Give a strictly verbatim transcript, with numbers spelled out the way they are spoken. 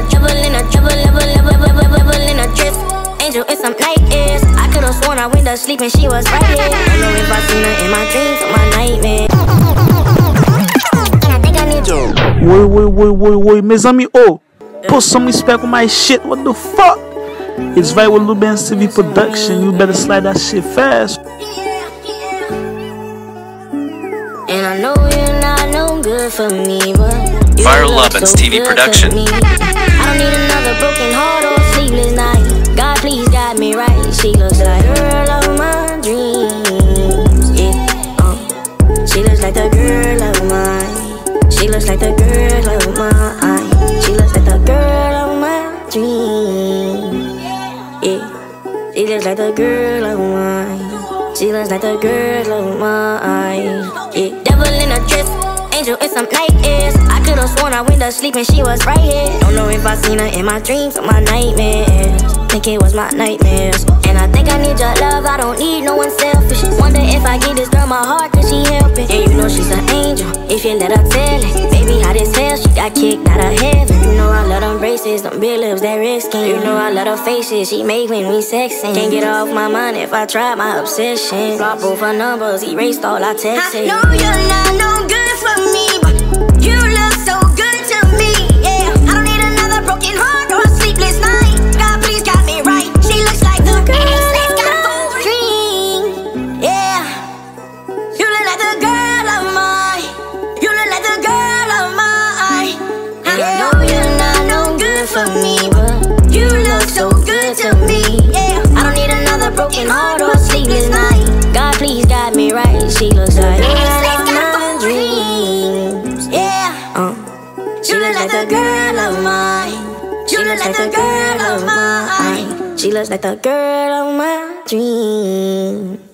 trouble in a trouble, level, level, level, level in a dress. Angel in some nightmares. I could've sworn I went to sleep and she was right here. Don't know if I seen her in my dreams or my nightmares. And I think I need you. Wait, wait, wait, wait, wait, mes amis, oh, put some respect on my shit. What the fuck? It's right with Lil Ben C V production. You better slide that shit fast. And I know you're not no good for me, but Viral Lovin's T V production. I don't need another broken heart or sleepless night. God, please guide me right. She looks like the girl of my dreams. Yeah, uh. She looks like the girl of mine. She looks like the girl of mine. She looks like the girl of my dreams. Yeah, she looks like the girl of mine. She looks like the girl of mine. Yeah, devil in a dress, angel in some nightmares. I could've sworn I went to sleep and she was right here. Don't know if I seen her in my dreams or my nightmares. Think it was my nightmares. And I think I need your love, I don't need no one selfish. Wonder if I give this girl my heart, could she help it? And you know she's an angel, if you let her tell it. Baby, how this hell, she got kicked out of heaven. You know I love them braces, them big lips, that red skin. You know I love her faces, she make when we sexing. Can't get off my mind if I try my obsession. Block both her numbers, erased all our texts. I know you're not no good for me, but you look so good to me, yeah. I don't need another broken heart or a sleepless night. God, please got me right. She looks like the girl of my dream, yeah. You look like the girl of mine. You look like the girl of mine. And I know you're not no good for me, but You look so good to me, yeah. I don't need another broken heart or a sleepless night. God, please guide me right. She looks like the girl of my dreams, yeah. uh. She look like the girl of mine. She looks like the girl of mine. She looks like the girl of my dreams.